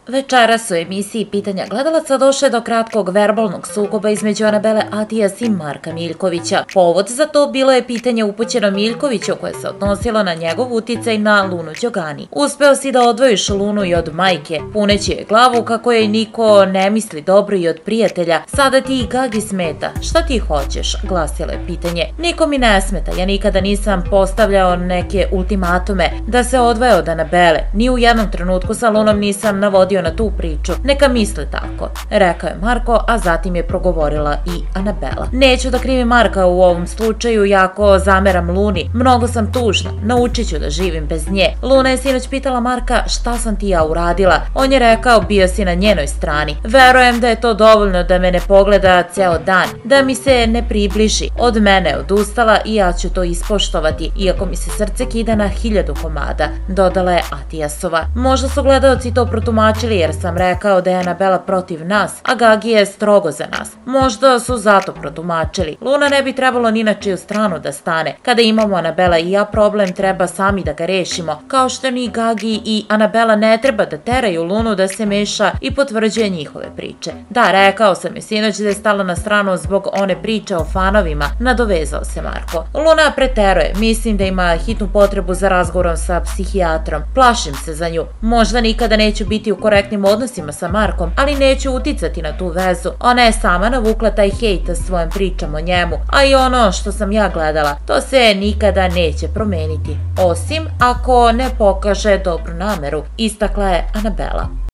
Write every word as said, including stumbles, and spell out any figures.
Večeras u emisiji Pitanja gledalaca došlo je do kratkog verbalnog sukoba između Anabele Atijas i Marka Miljkovića. Povod za to bilo je pitanje upućeno Miljkoviću koje se odnosilo na njegov uticaj na Lunu Đogani. Uspeo si da odvojiš Lunu i od majke, puneći je glavu kako joj niko ne misli dobro i od prijatelja. Sada ti i Gagi smeta. Šta ti hoćeš? Glasilo je pitanje. Niko mi ne smeta, ja nikada nisam postavljao neke ultimatume da se odvoje od Anabele. Ni u jednom trenutku sa Lunom nisam navodio na tu priču, neka misle tako, rekao je Marko, a zatim je progovorila i Anabela. Neću da krivim Marka u ovom slučaju, jako zameram Luni, mnogo sam tužna, naučit ću da živim bez nje. Luna je sinoć pitala Marka šta sam ti ja uradila, on je rekao bio si na njenoj strani. Verujem da je to dovoljno da me ne pogleda ceo dan, da mi se ne približi, od mene je odustala i ja ću to ispoštovati, iako mi se srce kida na hiljadu komada, dodala je Atijasova. Možda su gledaoci to protumačili jer sam rekao da je Anabela protiv nas, a Gagi je strogo za nas. Možda su zato protumačili. Luna ne bi trebalo ni na čiju stranu da stane. Kada imamo Anabela i ja problem, treba sami da ga rešimo, kao što ni Gagi i Anabela ne treba da teraju Lunu da se meša i potvrđuje njihove priče. Da, rekao sam je sinoć da je stala na stranu zbog one priče o fanovima, nadovezao se Marko. Luna preteruje, mislim da ima hitnu potrebu za razgovorom sa psihijatrom. Plašim se za nju. Možda nikada neću biti u korektnim odnosima sa Markom, ali neću uticati na tu vezu. Ona je sama navukla taj hejt svojom pričom o njemu, a i ono što sam ja gledala, to se nikada neće promeniti. Osim ako ne pokaže dobru nameru, istakla je Anabela.